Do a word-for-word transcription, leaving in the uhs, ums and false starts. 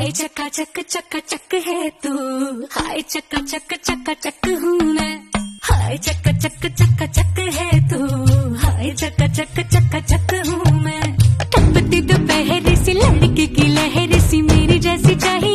हाय चक्का चक चक्का चक है तू, हाय चक्का चक चक्का चक हूँ मैं। हाय चक्का चक चक्का चक है तू, हाय चक्का चक चक्का चक हूँ मैं। टपकती दोपहर सी लड़की की लहर सी मेरी जैसी चाहिए